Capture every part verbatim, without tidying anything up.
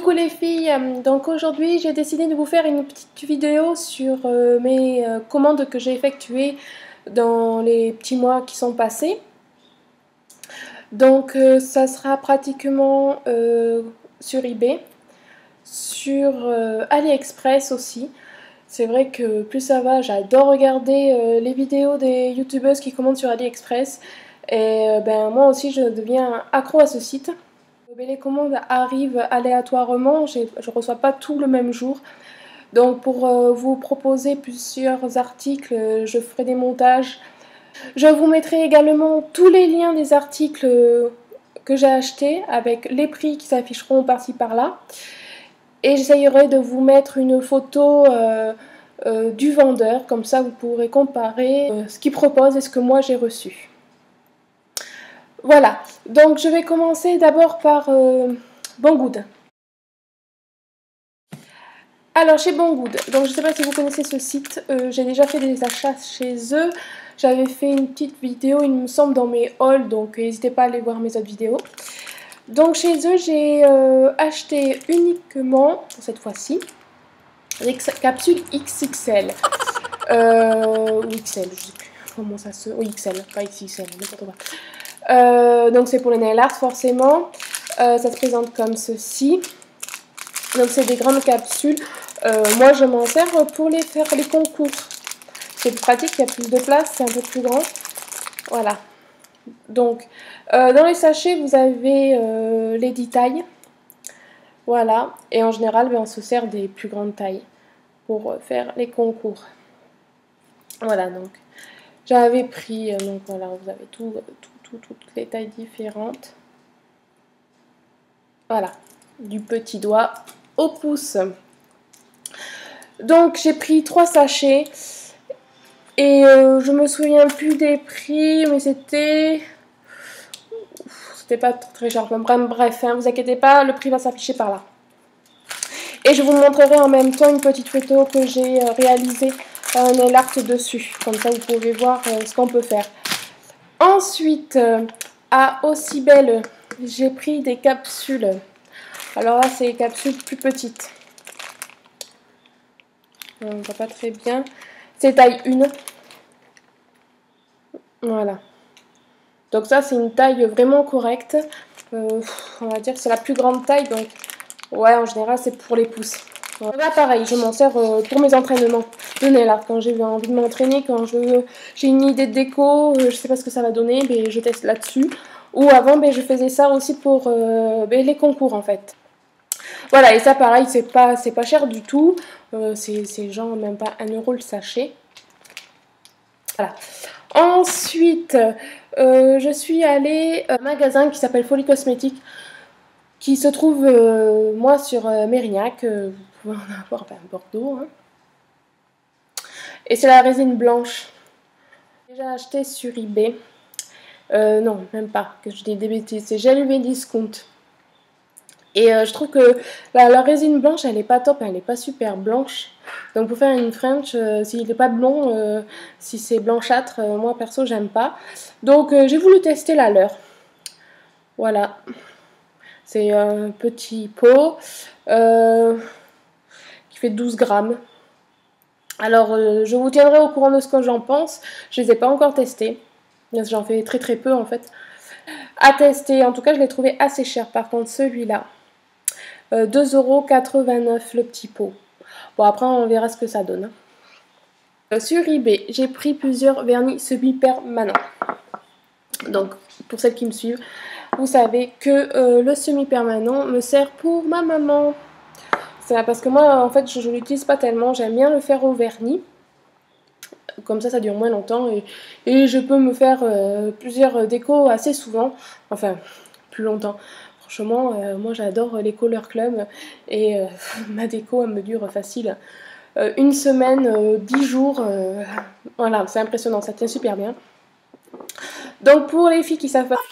Coucou les filles, donc aujourd'hui j'ai décidé de vous faire une petite vidéo sur euh, mes euh, commandes que j'ai effectuées dans les petits mois qui sont passés. Donc euh, ça sera pratiquement euh, sur eBay, sur euh, AliExpress aussi. C'est vrai que plus ça va, j'adore regarder euh, les vidéos des youtubeuses qui commandent sur AliExpress. Et euh, ben moi aussi je deviens accro à ce site. Les commandes arrivent aléatoirement, je ne reçois pas tout le même jour. Donc pour euh, vous proposer plusieurs articles, je ferai des montages. Je vous mettrai également tous les liens des articles que j'ai achetés avec les prix qui s'afficheront par-ci par-là. Et j'essayerai de vous mettre une photo euh, euh, du vendeur, comme ça vous pourrez comparer euh, ce qu'il propose et ce que moi j'ai reçu. Voilà, donc je vais commencer d'abord par euh, Banggood. Alors chez Banggood, donc je ne sais pas si vous connaissez ce site, euh, j'ai déjà fait des achats chez eux. J'avais fait une petite vidéo, il me semble, dans mes hauls, donc n'hésitez pas à aller voir mes autres vidéos. Donc chez eux, j'ai euh, acheté uniquement, pour cette fois-ci, les capsules X X L. Euh, ou X L, je sais plus comment ça se... Oui, X L, pas X X L, n'importe quoi. Euh, donc c'est pour les nail art forcément. Euh, ça se présente comme ceci. Donc c'est des grandes capsules. Euh, moi je m'en sers pour les faire les concours. C'est pratique, il y a plus de place, c'est un peu plus grand. Voilà. Donc euh, dans les sachets vous avez euh, les dix tailles. Voilà. Et en général ben, on se sert des plus grandes tailles pour faire les concours. Voilà donc. J'avais pris, euh, donc voilà, vous avez tout, tout, tout, toutes les tailles différentes. Voilà, du petit doigt au pouce. Donc j'ai pris trois sachets et euh, je me souviens plus des prix, mais c'était c'était pas très cher. Bref, hein, vous inquiétez pas, le prix va s'afficher par là. Et je vous montrerai en même temps une petite photo que j'ai euh, réalisée un nail art dessus. Comme ça vous pouvez voir euh, ce qu'on peut faire. Ensuite, euh, à Aussi Belle, j'ai pris des capsules. Alors là, c'est des capsules plus petites. On ne voit pas très bien. C'est taille un. Voilà. Donc ça, c'est une taille vraiment correcte. Euh, on va dire que c'est la plus grande taille. Donc, ouais, en général, c'est pour les pouces. Là, pareil, je m'en sers euh, pour mes entraînements de nail art. Quand j'ai envie de m'entraîner, quand je j'ai une idée de déco, euh, je sais pas ce que ça va donner, mais je teste là-dessus. Ou avant, ben, je faisais ça aussi pour euh, ben, les concours, en fait. Voilà, et ça, pareil, c'est pas, c'est pas cher du tout. Euh, c'est genre même pas un euro le sachet. Voilà. Ensuite, euh, je suis allée à un magasin qui s'appelle Folie Cosmétique, qui se trouve, euh, moi, sur euh, Mérignac. Euh, vous pouvez en avoir, enfin, Bordeaux. Hein. Et c'est la résine blanche. J'ai déjà acheté sur eBay. Euh, non, même pas, que je dis des bêtises. C'est Gel U V Discount. Et euh, je trouve que la, la résine blanche, elle n'est pas top, elle n'est pas super blanche. Donc pour faire une French, euh, s'il n'est pas blond, euh, si c'est blanchâtre, euh, moi perso, j'aime pas. Donc euh, j'ai voulu tester la leur. Voilà. C'est un petit pot euh, qui fait douze grammes. Alors euh, je vous tiendrai au courant de ce que j'en pense. Je ne les ai pas encore testés. J'en fais très très peu en fait. À tester, en tout cas je l'ai trouvé assez cher par contre celui-là. Euh, deux euros quatre-vingt-neuf le petit pot. Bon après on verra ce que ça donne. Euh, sur eBay, j'ai pris plusieurs vernis semi-permanents. Donc pour celles qui me suivent, vous savez que euh, le semi-permanent me sert pour ma maman. C'est parce que moi en fait je ne l'utilise pas tellement, j'aime bien le faire au vernis. Comme ça, ça dure moins longtemps et, et je peux me faire euh, plusieurs décos assez souvent. Enfin, plus longtemps. Franchement, euh, moi j'adore les Color Club et euh, ma déco elle me dure facile. Euh, une semaine, euh, dix jours, euh, voilà, c'est impressionnant, ça tient super bien. Donc pour les filles qui savent pas,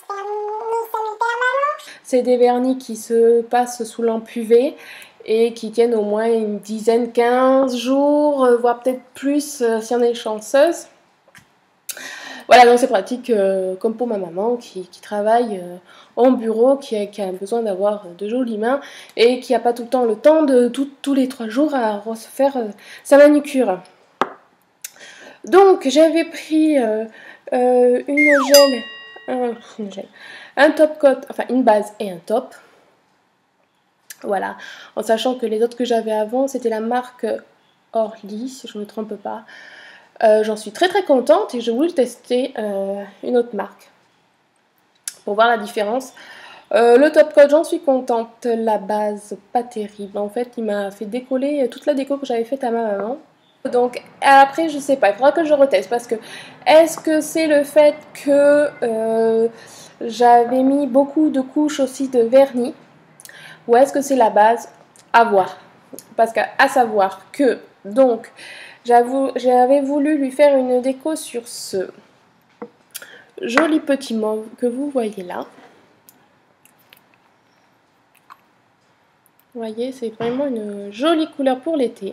c'est des vernis qui se passent sous lampe U V et qui tiennent au moins une dizaine, quinze jours, voire peut-être plus euh, si on est chanceuse. Voilà, donc c'est pratique euh, comme pour ma maman qui, qui travaille euh, en bureau, qui a, qui a besoin d'avoir de jolies mains et qui n'a pas tout le temps le temps de tout, tous les trois jours à refaire euh, sa manucure. Donc j'avais pris euh, euh, une gel, un, une gel, un top coat, enfin une base et un top. Voilà, en sachant que les autres que j'avais avant, c'était la marque Orly, si je ne me trompe pas. Euh, J'en suis très très contente et je voulais tester euh, une autre marque pour voir la différence. Euh, le top coat, j'en suis contente. La base, pas terrible. En fait, il m'a fait décoller toute la déco que j'avais faite à ma maman. Donc après, je sais pas, il faudra que je reteste parce que est-ce que c'est le fait que euh, j'avais mis beaucoup de couches aussi de vernis ou est-ce que c'est la base? À voir. Parce qu'à savoir que, donc, j'avais voulu lui faire une déco sur ce joli petit mauve que vous voyez là. Vous voyez, c'est vraiment une jolie couleur pour l'été.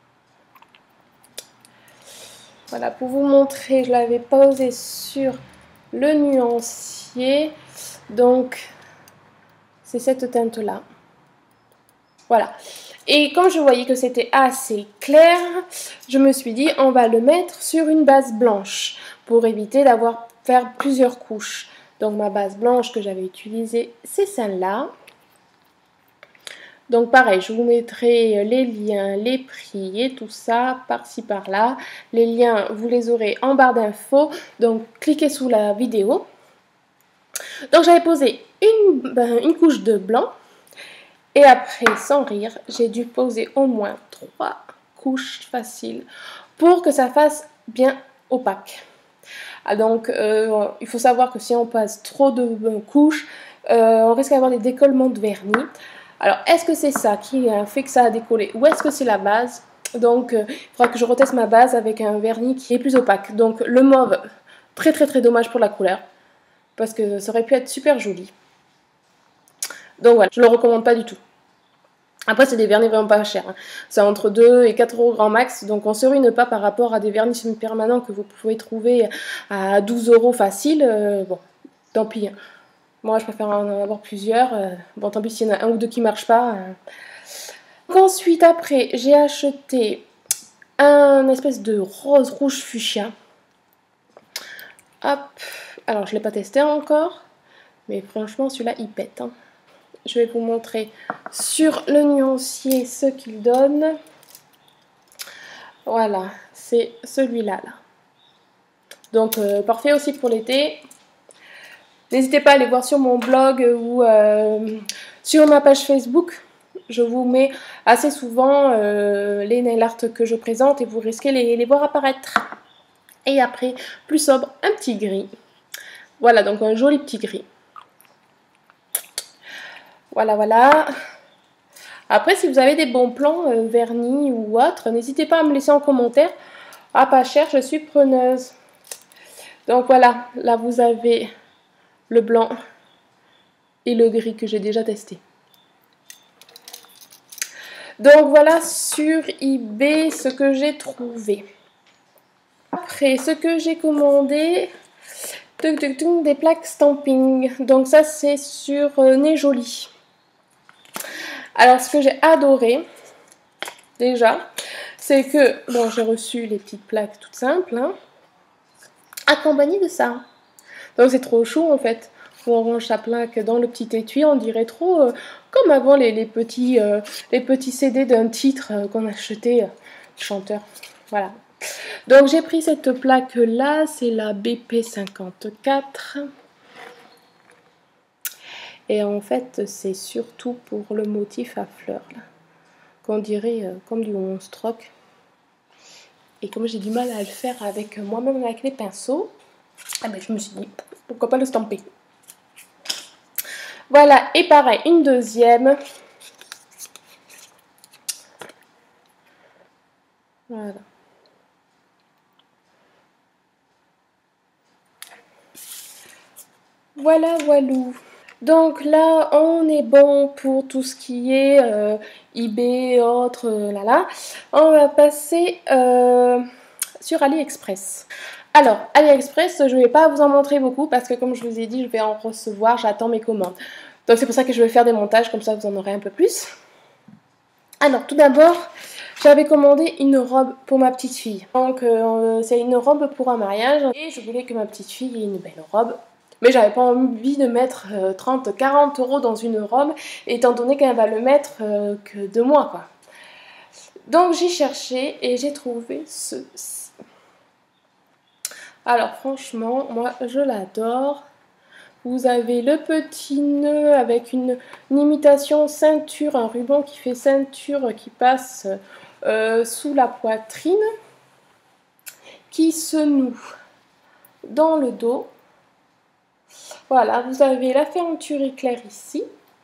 Voilà, pour vous montrer, je l'avais posé sur le nuancier. Donc, c'est cette teinte-là. Voilà. Et comme je voyais que c'était assez clair, je me suis dit, on va le mettre sur une base blanche pour éviter d'avoir faire plusieurs couches. Donc, ma base blanche que j'avais utilisée, c'est celle-là. Donc pareil, je vous mettrai les liens, les prix et tout ça par-ci par-là. Les liens, vous les aurez en barre d'infos, donc cliquez sous la vidéo. Donc j'avais posé une, ben, une couche de blanc et après, sans rire, j'ai dû poser au moins trois couches faciles pour que ça fasse bien opaque. Ah, donc euh, il faut savoir que si on passe trop de euh, couches, euh, on risque d'avoir des décollements de vernis. Alors, est-ce que c'est ça qui a fait que ça a décollé ou est-ce que c'est la base? Donc, euh, il faudra que je reteste ma base avec un vernis qui est plus opaque. Donc, le mauve, très très très dommage pour la couleur. Parce que ça aurait pu être super joli. Donc voilà, je ne le recommande pas du tout. Après, c'est des vernis vraiment pas chers. Hein. C'est entre deux et quatre euros grand max. Donc, on ne se ruine pas par rapport à des vernis semi-permanents que vous pouvez trouver à douze euros facile. Euh, bon, tant pis. Hein. Moi, je préfère en avoir plusieurs. Bon, tant pis s'il y en a un ou deux qui ne marchent pas. Donc, ensuite, après, j'ai acheté un espèce de rose rouge fuchsia. Hop. Alors, je ne l'ai pas testé encore. Mais franchement, celui-là, il pète. Hein. Je vais vous montrer sur le nuancier ce qu'il donne. Voilà, c'est celui-là. Là. Donc, euh, parfait aussi pour l'été. N'hésitez pas à aller voir sur mon blog ou euh, sur ma page Facebook. Je vous mets assez souvent euh, les nail art que je présente et vous risquez les, les voir apparaître. Et après, plus sobre, un petit gris. Voilà, donc un joli petit gris. Voilà, voilà. Après, si vous avez des bons plans euh, vernis ou autres, n'hésitez pas à me laisser en commentaire. Ah, pas cher, je suis preneuse. Donc voilà, là vous avez le blanc et le gris que j'ai déjà testé. Donc voilà sur eBay ce que j'ai trouvé. Après, ce que j'ai commandé, des plaques stamping. Donc ça c'est sur euh, Nez Joli. Alors ce que j'ai adoré, déjà, c'est que, bon j'ai reçu les petites plaques toutes simples, hein, accompagnées de ça. Donc c'est trop chou en fait. Où on range sa plaque dans le petit étui, on dirait trop euh, comme avant les, les, petits, euh, les petits C D d'un titre euh, qu'on achetait, euh, chanteur. Voilà. Donc j'ai pris cette plaque là, c'est la B P cinquante-quatre. Et en fait c'est surtout pour le motif à fleurs là. Qu'on dirait euh, comme du onze stroke. Et comme j'ai du mal à le faire avec moi-même avec les pinceaux, ah ben, je me suis dit pourquoi pas le stamper. Voilà, et pareil, une deuxième. Voilà. Voilà, voilou. Donc là, on est bon pour tout ce qui est euh, eBay, autres, euh, là là. On va passer euh, sur AliExpress. Alors, AliExpress, je ne vais pas vous en montrer beaucoup parce que comme je vous ai dit, je vais en recevoir, j'attends mes commandes. Donc c'est pour ça que je vais faire des montages, comme ça vous en aurez un peu plus. Alors, tout d'abord, j'avais commandé une robe pour ma petite fille. Donc euh, c'est une robe pour un mariage et je voulais que ma petite fille ait une belle robe. Mais j'avais pas envie de mettre euh, trente à quarante euros dans une robe, étant donné qu'elle va le mettre euh, que deux mois, quoi. Donc j'ai cherché et j'ai trouvé ceci. Alors franchement, moi je l'adore. Vous avez le petit nœud avec une, une imitation ceinture, un ruban qui fait ceinture qui passe euh, sous la poitrine, qui se noue dans le dos. Voilà, vous avez la fermeture éclair ici.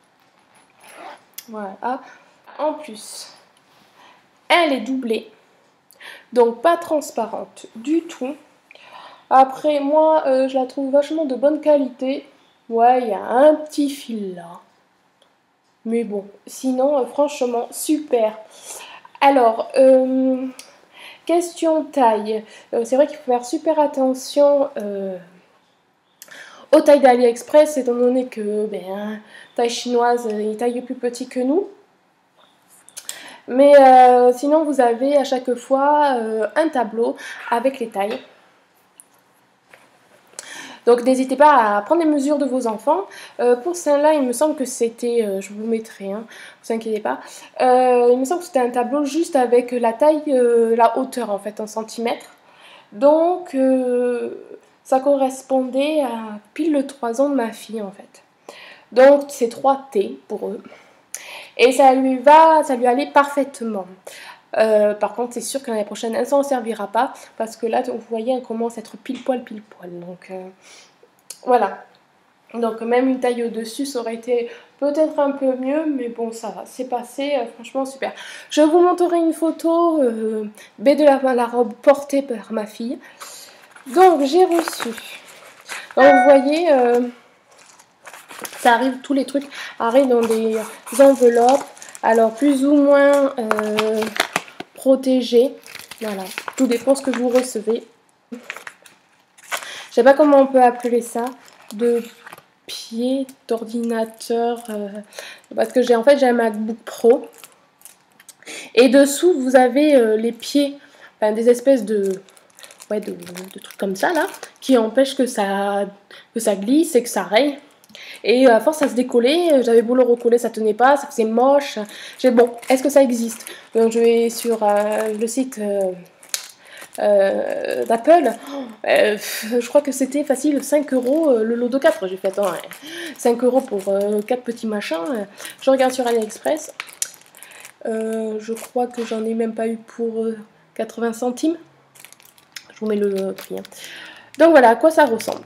Voilà. En plus, elle est doublée, donc pas transparente du tout. Après, moi, euh, je la trouve vachement de bonne qualité. Ouais, il y a un petit fil là. Mais bon, sinon, euh, franchement, super. Alors, euh, question taille. Euh, c'est vrai qu'il faut faire super attention euh, aux tailles d'AliExpress, étant donné que, ben, taille chinoise, il taille plus petit que nous. Mais euh, sinon, vous avez à chaque fois euh, un tableau avec les tailles. Donc n'hésitez pas à prendre les mesures de vos enfants. Euh, pour celle-là, il me semble que c'était, euh, je vous mettrai, hein, ne vous inquiétez pas. Euh, il me semble que c'était un tableau juste avec la taille, euh, la hauteur en fait, en centimètres. Donc euh, ça correspondait à pile le trois ans de ma fille en fait. Donc c'est trois T pour eux. Et ça lui va, ça lui allait parfaitement. Euh, par contre, c'est sûr que l'année prochaine, elle s'en servira pas parce que là, vous voyez, elle commence à être pile poil, pile poil. Donc euh, voilà. Donc même une taille au-dessus, ça aurait été peut-être un peu mieux, mais bon, ça va. C'est passé, euh, franchement super. Je vous montrerai une photo euh, B de la, la robe portée par ma fille. Donc j'ai reçu. Donc vous voyez, euh, ça arrive, tous les trucs arrivent dans des enveloppes. Alors plus ou moins euh, protégé. Voilà, tout dépend ce que vous recevez. Je sais pas comment on peut appeler ça, de pied d'ordinateur, euh, parce que j'ai en fait j'ai un MacBook Pro. Et dessous vous avez euh, les pieds, enfin, des espèces de, ouais, de, de trucs comme ça là, qui empêchent que ça, que ça glisse et que ça raye. Et à force à se décoller, j'avais beau le recoller, ça tenait pas, ça faisait moche. J'ai bon, est-ce que ça existe? Donc je vais sur euh, le site euh, euh, d'Apple. Euh, je crois que c'était facile, cinq euros euh, le lot de quatre. J'ai fait attends, hein, cinq euros pour euh, quatre petits machins. Je regarde sur AliExpress. Euh, je crois que j'en ai même pas eu pour euh, quatre-vingts centimes. Je vous mets le prix. Hein. Donc voilà à quoi ça ressemble.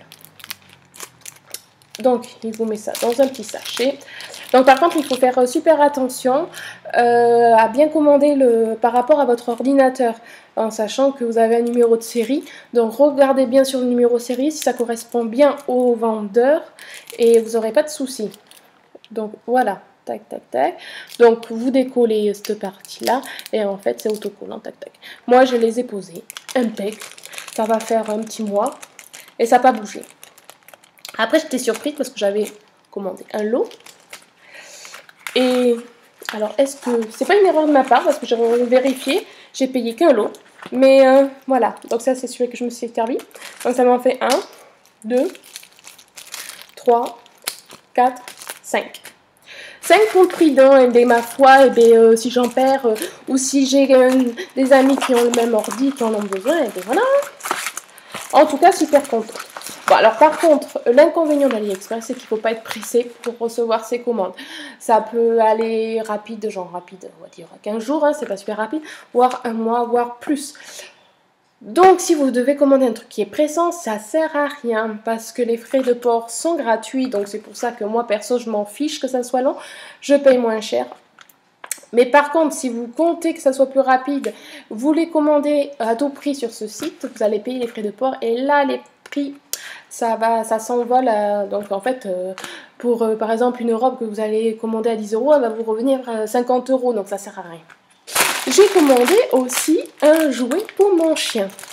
Donc, il vous met ça dans un petit sachet. Donc, par contre, il faut faire super attention euh, à bien commander le, par rapport à votre ordinateur, en sachant que vous avez un numéro de série. Donc, regardez bien sur le numéro de série si ça correspond bien au vendeur et vous n'aurez pas de soucis. Donc, voilà. Tac, tac, tac. Donc, vous décollez cette partie-là et en fait, c'est autocollant. Tac, tac. Moi, je les ai posés. Impec. Ça va faire un petit mois et ça n'a pas bougé. Après, j'étais surprise parce que j'avais commandé un lot. Et alors, est-ce que c'est pas une erreur de ma part parce que j'ai vérifié, j'ai payé qu'un lot. Mais euh, voilà, donc ça c'est celui que je me suis servi. Donc ça m'en fait un, deux, trois, quatre, cinq. cinq pour le prix d'un, et ma foi, et bien, euh, si j'en perds, euh, ou si j'ai euh, des amis qui ont le même ordi, qui en ont besoin, et bien voilà. En tout cas, super content. Bon, alors par contre, l'inconvénient d'AliExpress, c'est qu'il ne faut pas être pressé pour recevoir ses commandes. Ça peut aller rapide, genre rapide, on va dire quinze jours, hein, c'est pas super rapide, voire un mois, voire plus. Donc si vous devez commander un truc qui est pressant, ça sert à rien, parce que les frais de port sont gratuits, donc c'est pour ça que moi, perso, je m'en fiche que ça soit long, je paye moins cher. Mais par contre, si vous comptez que ça soit plus rapide, vous les commandez à tout prix sur ce site, vous allez payer les frais de port, et là, les prix... ça va, ça s'envole. Donc en fait, euh, pour euh, par exemple une robe que vous allez commander à dix euros, elle va vous revenir à cinquante euros, donc ça sert à rien. J'ai commandé aussi un jouet pour mon chien.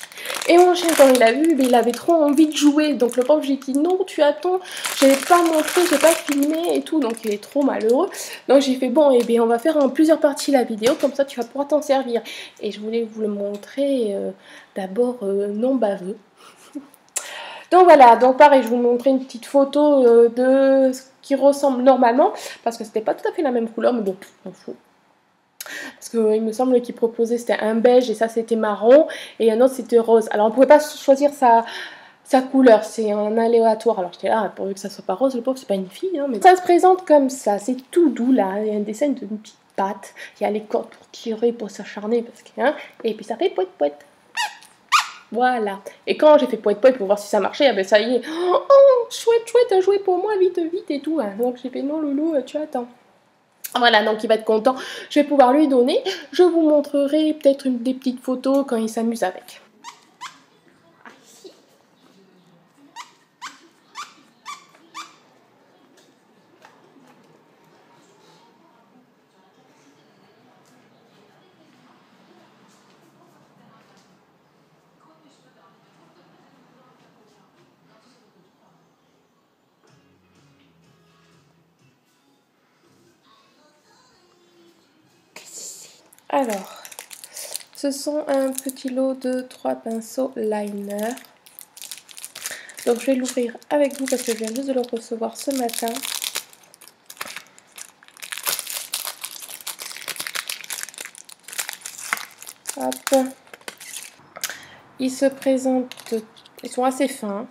Et mon chien, quand il a vu, il avait trop envie de jouer. Donc le pauvre, j'ai dit non, tu attends, je n'ai pas montré, je n'ai pas filmé et tout. Donc il est trop malheureux. Donc j'ai fait bon, et eh bien on va faire en plusieurs parties la vidéo, comme ça tu vas pouvoir t'en servir. Et je voulais vous le montrer euh, d'abord euh, non baveux. Donc voilà, donc pareil, je vous montrer une petite photo euh, de ce qui ressemble normalement, parce que c'était pas tout à fait la même couleur, mais bon, on fout. Parce qu'il me semble qu'il proposait c'était un beige et ça c'était marron, et un autre c'était rose. Alors on pouvait pas choisir sa, sa couleur, c'est un aléatoire. Alors j'étais là, pourvu que ça soit pas rose, le pauvre c'est pas une fille, hein, mais ça se présente comme ça, c'est tout doux là, il y a un dessin d'une petite patte, il y a les cordes pour tirer, pour s'acharner, parce que, hein, et puis ça fait poète poète. Voilà. Et quand j'ai fait poète poète pour voir si ça marchait, ah ben ça y est. Oh, oh chouette, chouette, à jouer pour moi, vite, vite et tout. Hein. Donc j'ai fait non, loulou, tu attends. Voilà, donc il va être content. Je vais pouvoir lui donner. Je vous montrerai peut-être une des petites photos quand il s'amuse avec. Alors, ce sont un petit lot de trois pinceaux liner. Donc je vais l'ouvrir avec vous parce que je viens juste de le recevoir ce matin. Hop. Ils se présentent, ils sont assez fins.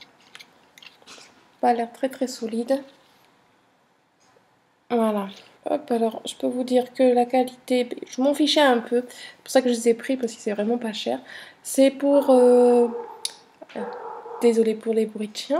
Pas l'air très très solide. Voilà. Hop, alors je peux vous dire que la qualité, je m'en fichais un peu, c'est pour ça que je les ai pris parce que c'est vraiment pas cher. C'est pour, euh... désolée pour les bruits de chiens.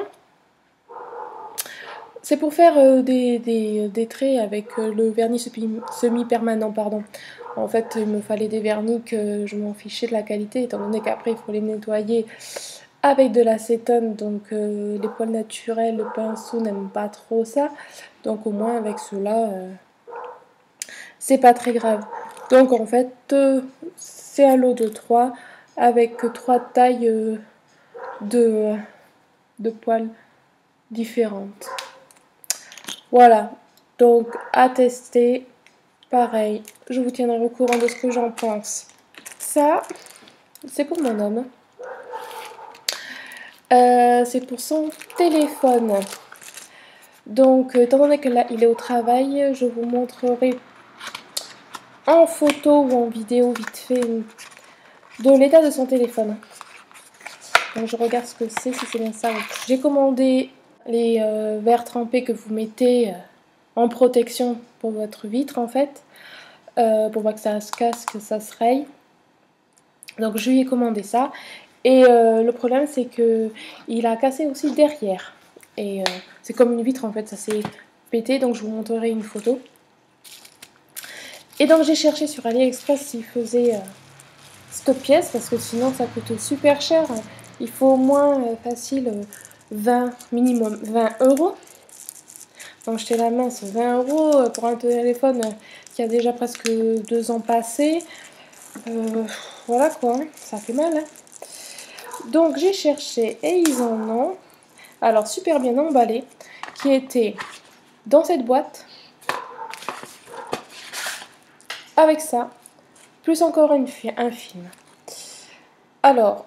C'est pour faire euh, des, des, des traits avec euh, le vernis semi-permanent, pardon. En fait, il me fallait des vernis que je m'en fichais de la qualité, étant donné qu'après il faut les nettoyer avec de l'acétone, donc euh, les poils naturels, le pinceau n'aime pas trop ça. Donc au moins avec ceux-là, euh, c'est pas très grave. Donc en fait, euh, c'est un lot de trois avec trois tailles euh, de, de poils différentes. Voilà, donc à tester, pareil, je vous tiendrai au courant de ce que j'en pense. Ça, c'est pour mon homme. Euh, c'est pour son téléphone. Donc, étant donné que là, il est au travail, je vous montrerai en photo ou en vidéo vite fait de l'état de son téléphone. Donc, je regarde ce que c'est, si c'est bien ça. J'ai commandé les euh, verres trempés que vous mettez euh, en protection pour votre vitre, en fait. Euh, pour pas que ça se casse, que ça se raye. Donc, je lui ai commandé ça. Et euh, le problème, c'est que il a cassé aussi derrière. Et euh, c'est comme une vitre, en fait, ça s'est pété. Donc, je vous montrerai une photo. Et donc, j'ai cherché sur AliExpress s'il faisait euh, cette pièce, parce que sinon, ça coûte super cher. Il faut au moins euh, facile euh, vingt, minimum vingt euros. Donc, j'étais la mince, vingt euros pour un téléphone qui a déjà presque deux ans passé. Euh, voilà quoi, ça fait mal, hein. Donc j'ai cherché et ils en ont, alors super bien emballé, qui était dans cette boîte, avec ça, plus encore une, un film. Alors,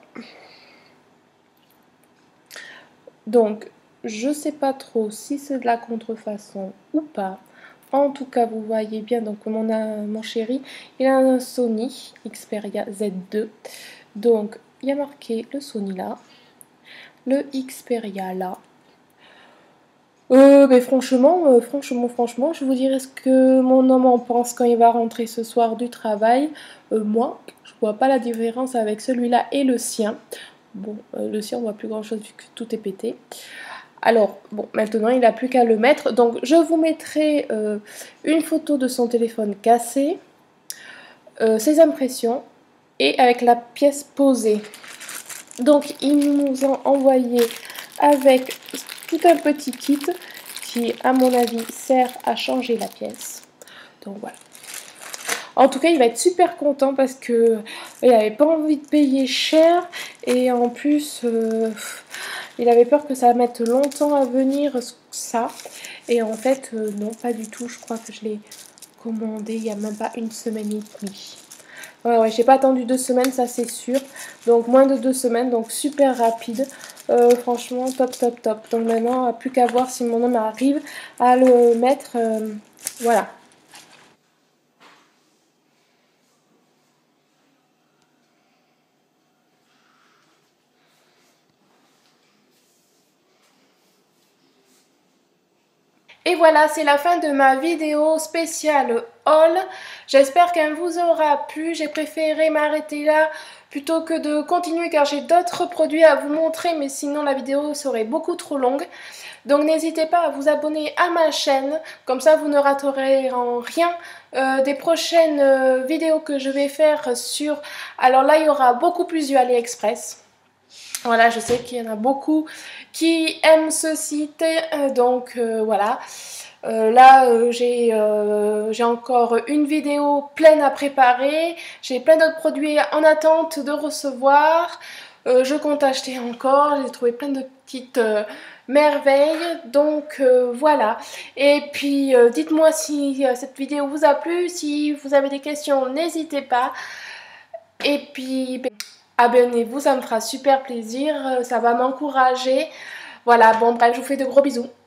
donc je sais pas trop si c'est de la contrefaçon ou pas. En tout cas, vous voyez bien, donc mon, mon chéri, il a un Sony Xperia Z deux. Donc, il y a marqué le Sony là, le Xperia là. Euh, mais franchement, euh, franchement, franchement, je vous dirai ce que mon homme en pense quand il va rentrer ce soir du travail. Euh, moi, je vois pas la différence avec celui-là et le sien. Bon, euh, le sien, on voit plus grand-chose vu que tout est pété. Alors, bon, maintenant, il n'a plus qu'à le mettre. Donc, je vous mettrai euh, une photo de son téléphone cassé, euh, ses impressions, et avec la pièce posée. Donc, il nous a envoyé avec tout un petit kit qui, à mon avis, sert à changer la pièce. Donc, voilà. En tout cas, il va être super content parce que il n'avait pas envie de payer cher et en plus, euh, il avait peur que ça mette longtemps à venir ça. Et en fait, euh, non, pas du tout. Je crois que je l'ai commandé il n'y a même pas une semaine et demie. Ouais, ouais, j'ai pas attendu deux semaines, ça c'est sûr. Donc moins de deux semaines, donc super rapide. Euh, franchement, top, top, top. Donc maintenant, plus qu'à voir si mon homme arrive à le mettre. Euh, voilà. Et voilà, c'est la fin de ma vidéo spéciale haul. J'espère qu'elle vous aura plu. J'ai préféré m'arrêter là plutôt que de continuer car j'ai d'autres produits à vous montrer, mais sinon la vidéo serait beaucoup trop longue. Donc n'hésitez pas à vous abonner à ma chaîne, comme ça vous ne raterez en rien euh, des prochaines euh, vidéos que je vais faire sur... Alors là, il y aura beaucoup plus du AliExpress. Voilà, je sais qu'il y en a beaucoup qui aiment ce site, euh, donc euh, voilà. Euh, là, euh, j'ai euh, j'ai encore une vidéo pleine à préparer. J'ai plein d'autres produits en attente de recevoir. Euh, je compte acheter encore. J'ai trouvé plein de petites euh, merveilles. Donc euh, voilà. Et puis, euh, dites-moi si euh, cette vidéo vous a plu. Si vous avez des questions, n'hésitez pas. Et puis... abonnez-vous, ça me fera super plaisir, ça va m'encourager. Voilà, bon bref, je vous fais de gros bisous.